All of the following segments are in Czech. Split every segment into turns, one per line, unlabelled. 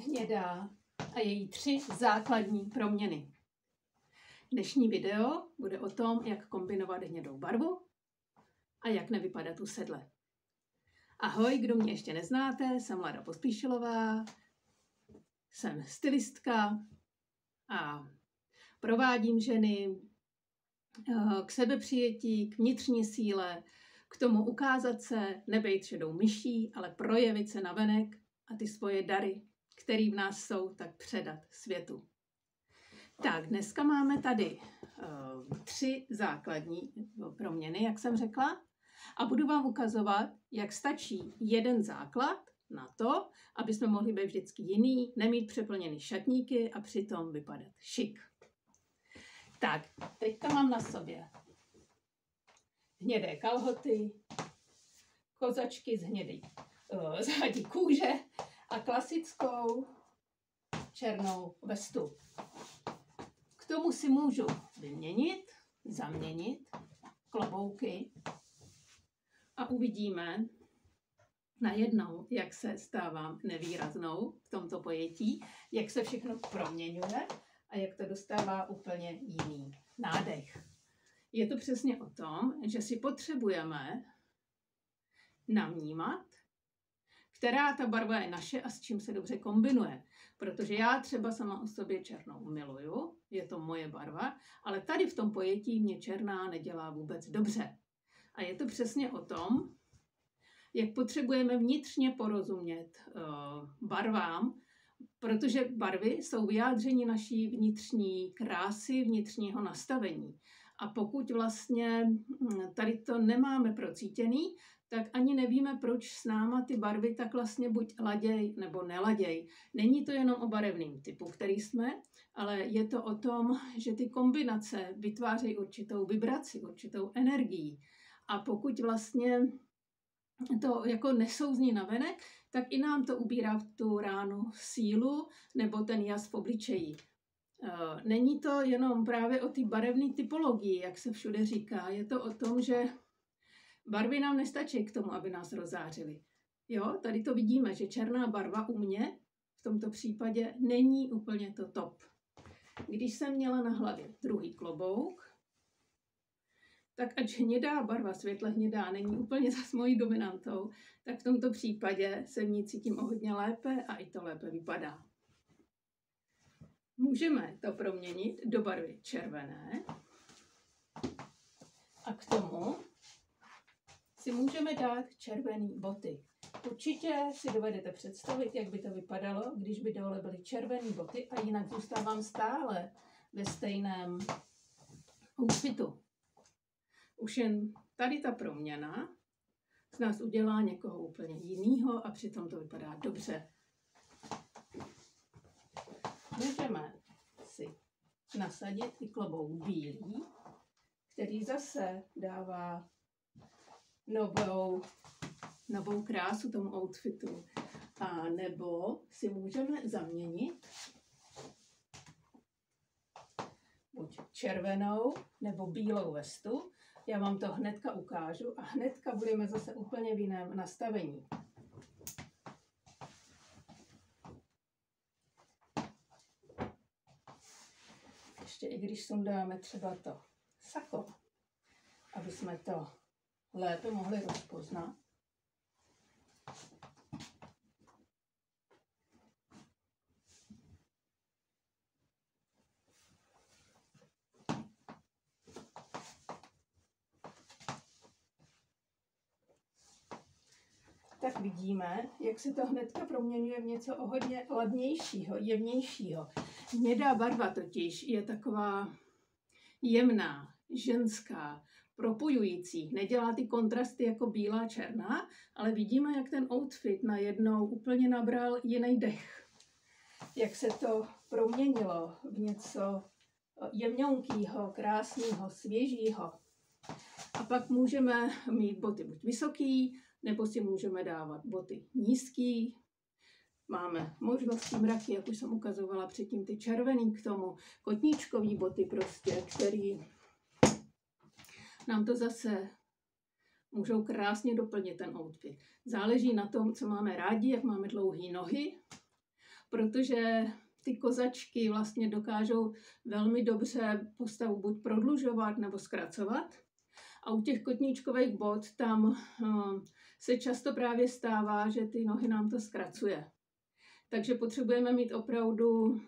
hnědá a její 3 základní proměny. Dnešní video bude o tom, jak kombinovat hnědou barvu a jak nevypadat u sedle. Ahoj, kdo mě ještě neznáte, jsem Lada Pospíšilová, jsem stylistka a provádím ženy k sebepřijetí, k vnitřní síle, k tomu ukázat se, nebejt šedou myší, ale projevit se navenek a ty svoje dary, které v nás jsou, tak předat světu. Tak, dneska máme tady 3 základní proměny, jak jsem řekla, a budu vám ukazovat, jak stačí jeden základ na to, aby jsme mohli být vždycky jiný, nemít přeplněný šatníky a přitom vypadat šik. Tak, teďka mám na sobě hnědé kalhoty, kozačky z hadí kůže a klasickou černou vestu. K tomu si můžu vyměnit, zaměnit klobouky a uvidíme najednou, jak se stávám nevýraznou v tomto pojetí, jak se všechno proměňuje a jak to dostává úplně jiný nádech. Je to přesně o tom, že si potřebujeme navnímat, která ta barva je naše a s čím se dobře kombinuje. Protože já třeba sama o sobě černou miluju, je to moje barva, ale tady v tom pojetí mě černá nedělá vůbec dobře. A je to přesně o tom, jak potřebujeme vnitřně porozumět barvám, protože barvy jsou vyjádření naší vnitřní krásy, vnitřního nastavení. A pokud vlastně tady to nemáme procítěný, tak ani nevíme, proč s náma ty barvy tak vlastně buď laděj nebo neladěj. Není to jenom o barevném typu, který jsme, ale je to o tom, že ty kombinace vytvářejí určitou vibraci, určitou energii. A pokud vlastně to jako nesouzní navenek, tak i nám to ubírá v tu ránu sílu nebo ten jas v obličeji. Není to jenom právě o té barevné typologii, jak se všude říká. Je to o tom, že barvy nám nestačí k tomu, aby nás rozářily. Jo, tady to vidíme, že černá barva u mě v tomto případě není úplně to top. Když jsem měla na hlavě druhý klobouk, tak ač hnědá barva, světle hnědá, není úplně zas mojí dominantou, tak v tomto případě se v ní cítím o hodně lépe a i to lépe vypadá. Můžeme to proměnit do barvy červené a k tomu si můžeme dát červené boty. Určitě si dovedete představit, jak by to vypadalo, když by dole byly červené boty a jinak zůstávám stále ve stejném outfitu. Už jen tady ta proměna z nás udělá někoho úplně jinýho a přitom to vypadá dobře. Můžeme si nasadit i klobouk bílý, který zase dává novou krásu tomu outfitu. A nebo si můžeme zaměnit buď červenou nebo bílou vestu. Já vám to hnedka ukážu a hnedka budeme zase úplně v jiném nastavení. Ještě i když sundáme třeba to sako, aby jsme to lépe mohli rozpoznat. Tak vidíme, jak se to hnedka proměňuje v něco o hodně ladnějšího, jemnějšího. Hnědá barva totiž je taková jemná, ženská, propojující. Nedělá ty kontrasty jako bílá, černá, ale vidíme, jak ten outfit najednou úplně nabral jiný dech. Jak se to proměnilo v něco jemňonkýho, krásného, svěžího. A pak můžeme mít boty buď vysoký, nebo si můžeme dávat boty nízký. Máme možnosti mraky, jak už jsem ukazovala předtím, ty červený k tomu, kotníčkový boty prostě, který nám to zase můžou krásně doplnit ten outfit. Záleží na tom, co máme rádi, jak máme dlouhé nohy. protože ty kozačky vlastně dokážou velmi dobře postavu buď prodlužovat nebo zkracovat. A u těch kotníčkových bot tam se často právě stává, že ty nohy nám to zkracuje. Takže potřebujeme mít opravdu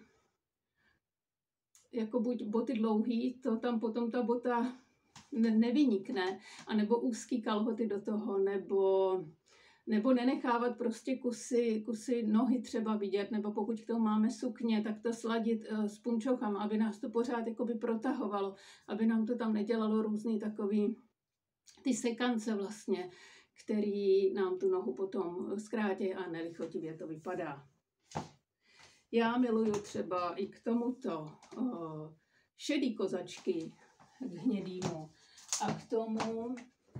jako buď boty dlouhý, to tam potom ta bota nevynikne, anebo úzký kalhoty do toho, nebo nenechávat prostě kusy nohy třeba vidět, nebo pokud k tomu máme sukně, tak to sladit s punčochama, aby nás to pořád jakoby protahovalo, aby nám to tam nedělalo různý takový ty sekance vlastně, který nám tu nohu potom zkrátí a nelichotivě to vypadá. Já miluju třeba i k tomuto šedý kozačky k hnědýmu a k tomu,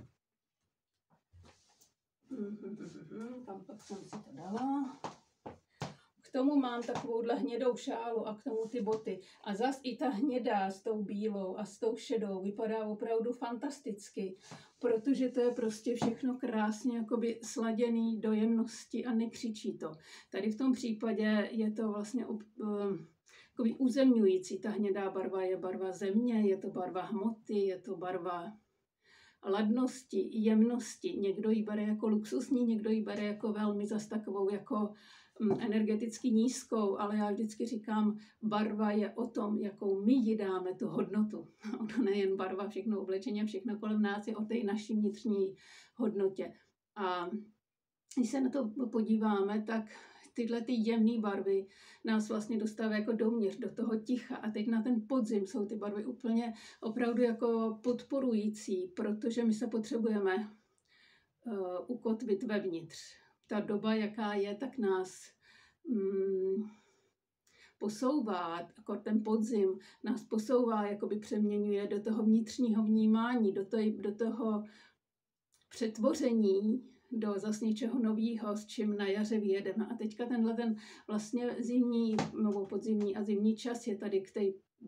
kam pak jsem si to dala, k tomu mám takovouhle hnědou šálu a k tomu ty boty. A zas i ta hnědá s tou bílou a s tou šedou vypadá opravdu fantasticky, protože to je prostě všechno krásně jakoby sladěný do jemnosti a nekřičí to. Tady v tom případě je to vlastně jakoby uzemňující. Ta hnědá barva je barva země, je to barva hmoty, je to barva ladnosti, jemnosti. Někdo ji bere jako luxusní, někdo ji bere jako velmi zas takovou jako energeticky nízkou, ale já vždycky říkám, barva je o tom, jakou my jí dáme tu hodnotu. Ono nejen barva, všechno oblečení, všechno kolem nás je o té naší vnitřní hodnotě. A když se na to podíváme, tak tyhle ty jemné barvy nás vlastně dostávají jako dovnitř, do toho ticha. A teď na ten podzim jsou ty barvy úplně opravdu jako podporující, protože my se potřebujeme ukotvit vevnitř. Ta doba, jaká je, tak nás posouvá, jako ten podzim nás posouvá, jakoby přeměňuje do toho vnitřního vnímání, do toho přetvoření, do zase něčeho nového, s čím na jaře vyjedeme. A teďka ten vlastně zimní, nebo podzimní a zimní čas je tady k té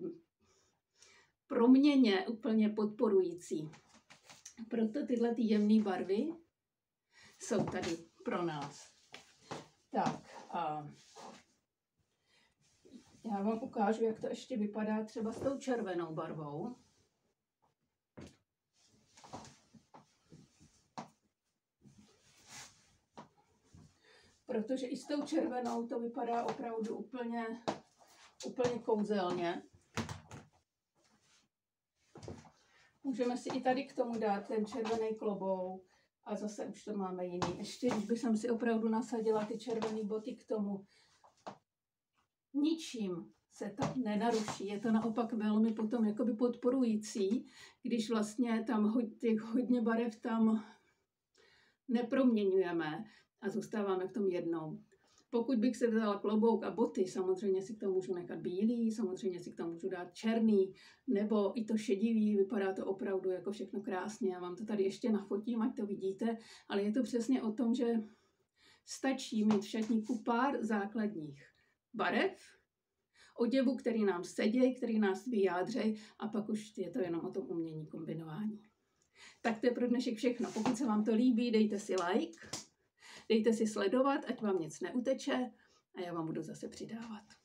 proměně úplně podporující. Proto tyhle ty jemné barvy jsou tady pro nás. Tak a já vám ukážu, jak to ještě vypadá třeba s tou červenou barvou. Protože i s tou červenou to vypadá opravdu úplně kouzelně. Můžeme si i tady k tomu dát ten červený klobouk a zase už to máme jiný. Ještě když bych si opravdu nasadila ty červené boty k tomu, ničím se to nenaruší. Je to naopak velmi potom jakoby podporující, když vlastně tam těch hodně barev tam neproměňujeme a zůstáváme v tom jednou. Pokud bych se vzala klobouk a boty, samozřejmě si k tomu můžu nechat bílý, samozřejmě si k tomu můžu dát černý, nebo i to šedivý, vypadá to opravdu jako všechno krásně. Já vám to tady ještě nafotím, ať to vidíte, ale je to přesně o tom, že stačí mít v šatníku pár základních barev, oděvu, který nám sedějí, který nás vyjádřejí a pak už je to jenom o tom umění kombinování. Tak to je pro dnešek všechno. Pokud se vám to líbí, dejte si like, dejte si sledovat, ať vám nic neuteče a já vám budu zase přidávat.